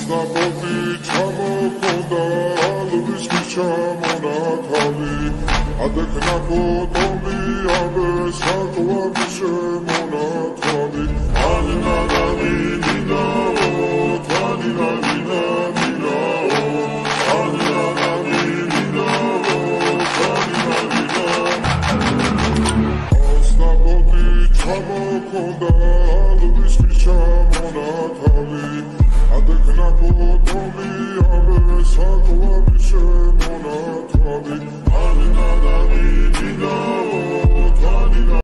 ნაპოტი ჩამოხონდა ალვის ჩამონათალი ადექნა ფოტომი აბე საკვარი შემონათალი ანნა და მინინა